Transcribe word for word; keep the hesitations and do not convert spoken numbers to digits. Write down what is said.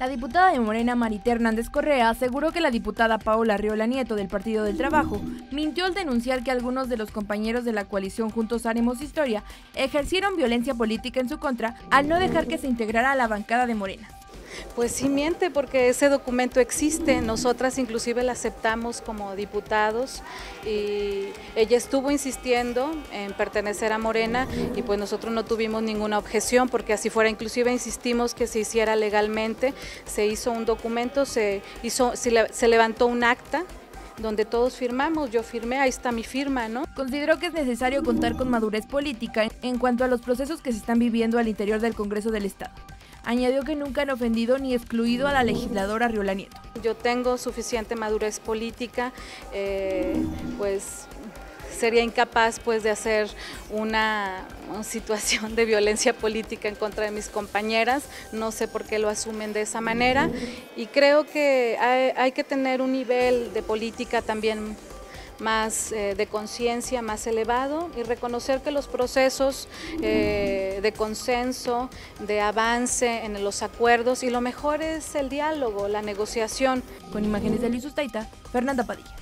La diputada de Morena, Marité Hernández Correa, aseguró que la diputada Paola Arriola Nieto del Partido del Trabajo mintió al denunciar que algunos de los compañeros de la coalición Juntos Haremos Historia ejercieron violencia política en su contra al no dejar que se integrara a la bancada de Morena. Pues sí miente, porque ese documento existe, nosotras inclusive la aceptamos como diputados y ella estuvo insistiendo en pertenecer a Morena y pues nosotros no tuvimos ninguna objeción porque así fuera, inclusive insistimos que se hiciera legalmente, se hizo un documento, se, hizo, se levantó un acta donde todos firmamos, yo firmé, ahí está mi firma, ¿no? Consideró que es necesario contar con madurez política en cuanto a los procesos que se están viviendo al interior del Congreso del Estado. Añadió que nunca han ofendido ni excluido a la legisladora Arriola Nieto. Yo tengo suficiente madurez política, eh, pues sería incapaz pues de hacer una, una situación de violencia política en contra de mis compañeras, no sé por qué lo asumen de esa manera y creo que hay, hay que tener un nivel de política también más eh, de conciencia, más elevado y reconocer que los procesos eh, de consenso, de avance en los acuerdos y lo mejor es el diálogo, la negociación. Con imágenes de Luis Ustaita, Fernanda Padilla.